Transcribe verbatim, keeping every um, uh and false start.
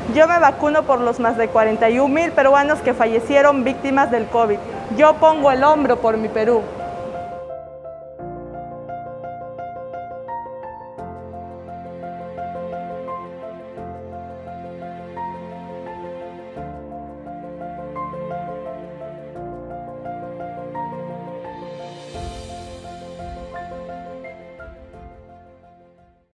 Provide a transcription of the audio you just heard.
Yo me vacuno por los más de cuarenta y un mil peruanos que fallecieron víctimas del COVID. Yo pongo el hombro por mi Perú.